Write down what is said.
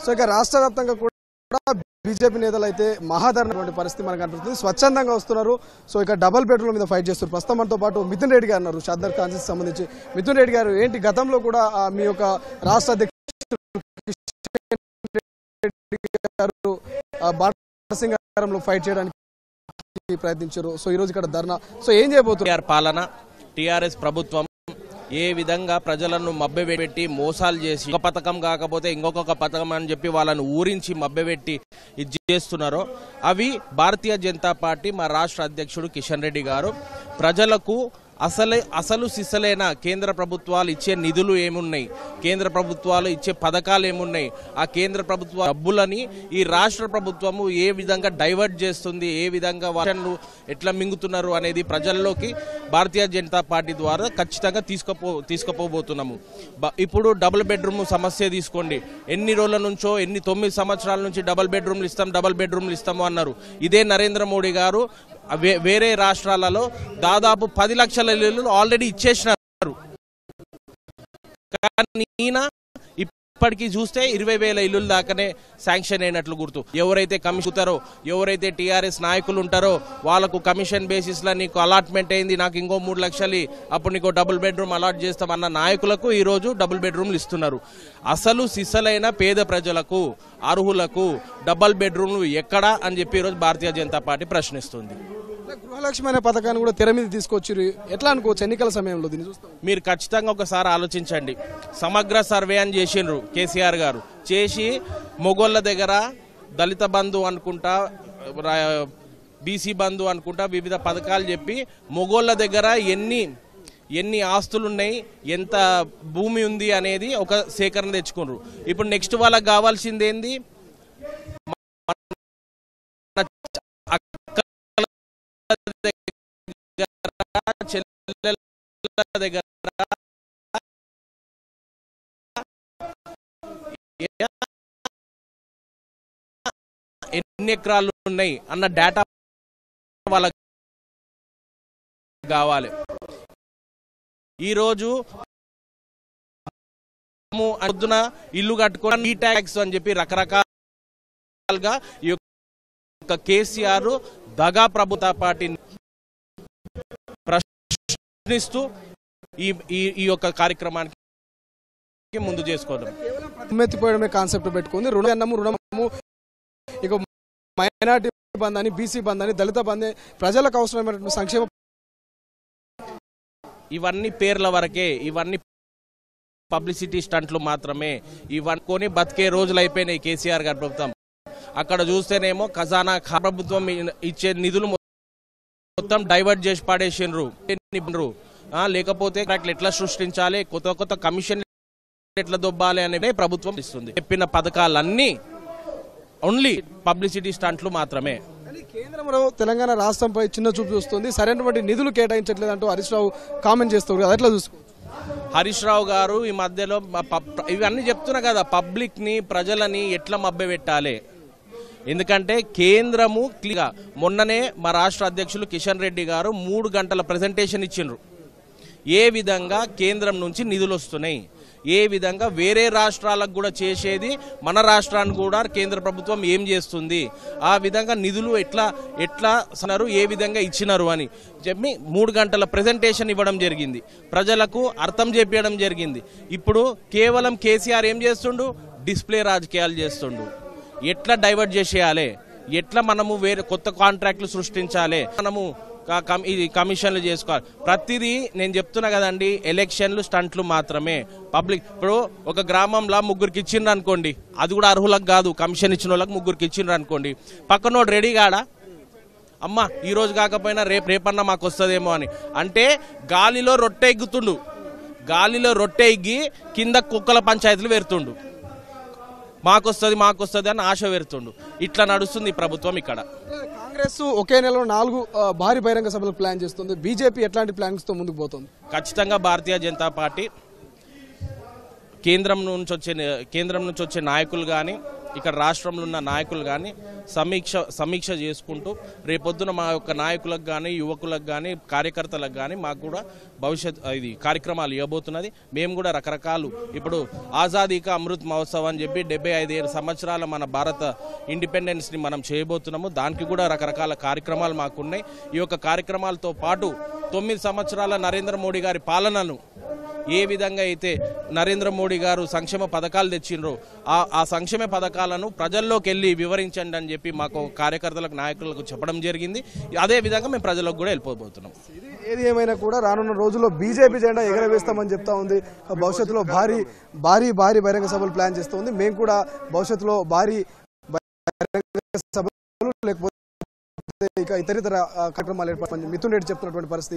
So ఇక రాష్ట్ర వ్యాప్తంగా కూడా బీజేపీ నేతలు అయితే మహాధరణ పరిస్థితి మనకు కనిపిస్తుంది. స్వచ్ఛందంగా వస్తున్నారు. సో ఇక డబుల్ బెడ్రూమ్ మీద ఫైట్ చేస్తున్నారు. ప్రస్తుతం మనతో పాటు మిథున్ రెడ్డి గారు ఉన్నారు, షాదర్ కాన్సెస్ సంబంధించి. మిథున్ రెడ్డి గారు, ఏంటి గతంలో కూడా మీ యొక్క రాష్ట్ర అధ్యక్షుడు బాటసింగారంలో ఫైట్ చేయడానికి ప్రయత్నించారు. సో ఈ రోజు ఇక్కడ ధర్నా. సో ఏం చేయబోతున్నారు? పాలన టీఆర్ఎస్ ప్రభుత్వం ఏ విధంగా ప్రజలను మభ్యపెట్టి మోసాలు చేసి ఒక పథకం కాకపోతే ఇంకొక పథకం అని చెప్పి వాళ్ళను ఊరించి మభ్యపెట్టి ఇది చేస్తున్నారో అవి భారతీయ జనతా పార్టీ మా రాష్ట్ర అధ్యక్షుడు కిషన్ రెడ్డి గారు ప్రజలకు అసలు సిసలైన కేంద్ర ప్రభుత్వాలు ఇచ్చే నిధులు ఏమున్నాయి, కేంద్ర ప్రభుత్వాలు ఇచ్చే పథకాలు ఏమున్నాయి, ఆ కేంద్ర ప్రభుత్వ డబ్బులని ఈ రాష్ట్ర ప్రభుత్వము ఏ విధంగా డైవర్ట్ చేస్తుంది, ఏ విధంగా వాటిని ఎట్లా మింగుతున్నారు అనేది ప్రజల్లోకి భారతీయ జనతా పార్టీ ద్వారా ఖచ్చితంగా తీసుకుపోబోతున్నాము. ఇప్పుడు డబుల్ బెడ్రూమ్ సమస్య తీసుకోండి. ఎన్ని రోజుల నుంచో 9 సంవత్సరాల నుంచి డబుల్ బెడ్రూమ్లు ఇస్తాము అన్నారు. ఇదే నరేంద్ర మోడీ గారు వేరే రాష్ట్రాలలో దాదాపు 10 లక్షల ఇల్లు ఆల్రెడీ ఇచ్చేసినారు. కానీ ఇప్పటికీ చూస్తే 20,000 ఇల్లుల దాకానే శాంక్షన్ అయినట్లు గుర్తు. ఎవరైతే కమిషన్ ఎవరైతే టీఆర్ఎస్ నాయకులు ఉంటారో వాళ్ళకు కమిషన్ బేసిస్ లో నీకు అలాట్మెంట్ అయింది, నాకు ఇంకో 3 లక్షలు అప్పుడు నీకు డబుల్ బెడ్రూమ్ అలాట్ చేస్తామన్న నాయకులకు ఈ రోజు డబుల్ బెడ్రూమ్లు ఇస్తున్నారు. అసలు సిసలైన పేద ప్రజలకు అర్హులకు డబుల్ బెడ్రూమ్లు ఎక్కడా అని చెప్పి ఈరోజు భారతీయ జనతా పార్టీ ప్రశ్నిస్తుంది. గృహలక్ష్మి అనే పథకాన్ని కూడా తెర మీద తీసుకొచ్చారు. ఎట్లా అనుకోవచ్చు ఎన్నికల సమయంలో దీన్ని చూస్తాం? మీరు ఖచ్చితంగా ఒకసారి ఆలోచించండి. సమగ్ర సర్వే అని చేసిండ్రు కేసీఆర్ గారు. చేసి మొగోళ్ళ దగ్గర దళిత బంధు అనుకుంటా, బీసీ బంధు అనుకుంటా వివిధ పథకాలు చెప్పి మొగోళ్ళ దగ్గర ఎన్ని ఆస్తులు ఉన్నాయి, ఎంత భూమి ఉంది అనేది ఒక సేకరణ తెచ్చుకున్నారు. ఇప్పుడు నెక్స్ట్ వాళ్ళకి కావాల్సింది ఏంది? దగ్గర ఎన్ని ఎకరాలు ఉన్నాయి అన్న డేటా వాళ్ళకి కావాలి. ఈరోజు పొద్దున ఇల్లు కట్టుకోవడం ఈ ట్యాక్స్ అని చెప్పి రకరకాలుగా ఈ యొక్క కేసీఆర్ దగా ప్రభుత్వ పార్టీని ప్రశ్నిస్తూ ఈ యొక్క కార్యక్రమానికి ముందు చేసుకోవడం ఎత్తిపోయడమే కాన్సెప్ట్ పెట్టుకుంది. రుణము ఇక మైనార్టీ బంధాన్ని, బీసీ బంధాన్ని, దళిత బంధే ప్రజలకు అవసరమైన సంక్షేమ ఇవన్నీ పేర్ల వరకే, ఇవన్నీ పబ్లిసిటీ స్టంట్లు మాత్రమే. ఇవన్నీ కొని బతికే రోజులు అయిపోయినాయి కేసీఆర్ గారి ప్రభుత్వం. అక్కడ చూస్తేనేమో ఖజానా ప్రభుత్వం ఇచ్చే నిధులు మొత్తం డైవర్ట్ చేసి పడేసిండ్రు. లేకపోతే ఎట్లా సృష్టించాలి, కొత్త కమిషన్ ఎట్లా దొబ్బాలి అనేది ప్రభుత్వం ఇస్తుంది. చెప్పిన పథకాలన్నీ ఓన్లీ పబ్లిసిటీ స్టంట్లు మాత్రమే. కేంద్రంలో తెలంగాణ రాష్ట్రంపై చిన్న చూపు చూస్తుంది, సరైనటువంటి నిధులు కేటాయించట్లేదంటూ హరీష్ రావు కామెంట్ చేస్తారు. ఎట్లా చూసుకో? హరీష్ రావు గారు ఈ మధ్యలో ఇవన్నీ చెప్తున్నా కదా, పబ్లిక్ ని ప్రజలని ఎట్లా మభ్యపెట్టాలి. ఎందుకంటే కేంద్రము క్లియర్గా మొన్ననే మా రాష్ట్ర అధ్యక్షులు కిషన్ రెడ్డి గారు 3 గంటల ప్రెజెంటేషన్ ఇచ్చిండ్రు. ఏ విధంగా కేంద్రం నుంచి నిధులు వస్తున్నాయి, ఏ విధంగా వేరే రాష్ట్రాలకు కూడా చేసేది మన రాష్ట్రానికి కూడా కేంద్ర ప్రభుత్వం ఏం చేస్తుంది, ఆ విధంగా నిధులు ఎట్లా ఏ విధంగా ఇచ్చినారు అని చెప్పి 3 గంటల ప్రెజెంటేషన్ ఇవ్వడం జరిగింది. ప్రజలకు అర్థం చేపించడం జరిగింది. ఇప్పుడు కేవలం కేసీఆర్ ఏం చేస్తుండు? డిస్ప్లే రాజకీయాలు చేస్తుండు. ఎట్లా డైవర్ట్ చేసేయాలి, ఎట్లా మనము వేరే కొత్త కాంట్రాక్టులు సృష్టించాలి, మనము ఇది కమిషన్లు చేసుకోవాలి. ప్రతిదీ నేను చెప్తున్నా కదండి, ఎలక్షన్లు స్టంట్లు మాత్రమే. పబ్లిక్ ఇప్పుడు ఒక గ్రామంలో 3 ఇచ్చిండ్రు అనుకోండి, అది కూడా అర్హులకు కాదు, కమిషన్ ఇచ్చిన వాళ్ళకి 3 ఇచ్చిండ్రు అనుకోండి, పక్కనోడు రెడీ కాడా, అమ్మ ఈ రోజు కాకపోయినా రేపన్నా మాకు వస్తుందేమో అని. అంటే గాలిలో రొట్టె ఎగ్గుతుండు, గాలిలో రొట్టె ఎగ్గి కింద కుక్కల పంచాయతీలు పెడుతుండు. మాకొస్తుంది అని ఆశ పెడుతుండు. ఇట్లా నడుస్తుంది ఈ ప్రభుత్వం. ఇక్కడ కాంగ్రెస్ ఒకే నెలలో 4 భారీ బహిరంగ సభలు ప్లాన్ చేస్తుంది. బీజేపీ ఎట్లాంటి ప్లాన్స్ తో ముందుకు పోతుంది? ఖచ్చితంగా భారతీయ జనతా పార్టీ కేంద్రం నుంచి వచ్చే నాయకులు కానీ, ఇక్కడ రాష్ట్రంలో ఉన్న నాయకులు కానీ సమీక్ష చేసుకుంటూ రేపొద్దున మా యొక్క నాయకులకు కానీ యువకులకు కానీ కార్యకర్తలకు కానీ మాకు కూడా భవిష్యత్ ఇది కార్యక్రమాలు ఇవ్వబోతున్నది. మేము కూడా రకరకాలు ఇప్పుడు ఆజాదీ కా అమృత్ మహోత్సవ్ అని చెప్పి 75 సంవత్సరాల మన భారత ఇండిపెండెన్స్ని మనం చేయబోతున్నాము. దానికి కూడా రకరకాల కార్యక్రమాలు మాకున్నాయి. ఈ యొక్క కార్యక్రమాలతో పాటు 9 సంవత్సరాల నరేంద్ర మోడీ గారి పాలనను ఏ విధంగా అయితే నరేంద్ర మోడీ గారు సంక్షేమ పథకాలు తెచ్చిండ్రో ఆ సంక్షేమ పథకాలను ప్రజల్లోకి వెళ్ళి వివరించండి అని చెప్పి మాకు కార్యకర్తలకు నాయకులకు చెప్పడం జరిగింది. అదే విధంగా మేము ప్రజలకు కూడా వెళ్ళిపోబోతున్నాం. ఏది ఏమైనా కూడా రానున్న రోజుల్లో బీజేపీ జెండా ఎగరవేస్తామని చెప్తా ఉంది. భవిష్యత్తులో భారీ బహిరంగ సభలు ప్లాన్ చేస్తూ ఉంది. మేము కూడా భవిష్యత్తులో భారీ బహిరంగ సభలు లేకపోతే ఇక ఇతరితర కార్యక్రమాలు ఏర్పాటు మిథున్ రెడ్డి చెప్తున్నటువంటి పరిస్థితి.